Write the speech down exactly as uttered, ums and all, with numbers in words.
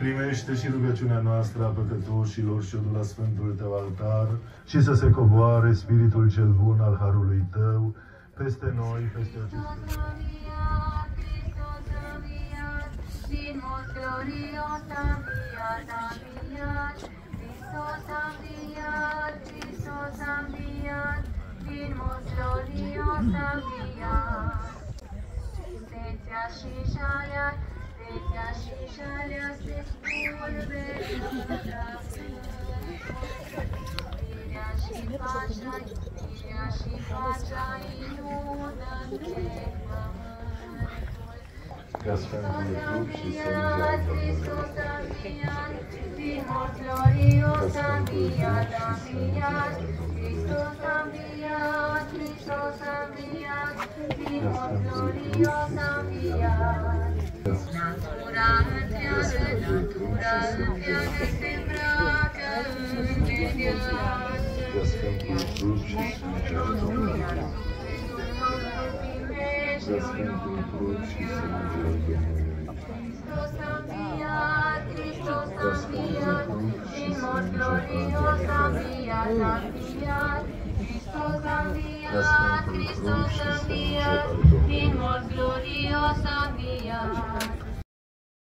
primește și rugăciunea noastră a păcătoșilor și odul la Sfântul Tău altar și să se coboare Spiritul cel bun al Harului Tău peste noi, peste aceste... Ca Sfântul trup și sânge al Domnului. Ca Sfântul trup și sânge al Domnului. Ca Sfântul trup și sânge al Domnului. Natura întreagă, natura întreagă se îmbracă în mediat. Ca Sfântul trup și sânge al Domnului. Ca Sfântul trup și sânge al Domnului. Hristos a înviat, Hristos a înviat, din morți glorios a înviat, a înviat. Hristos a înviat, Hristos a înviat,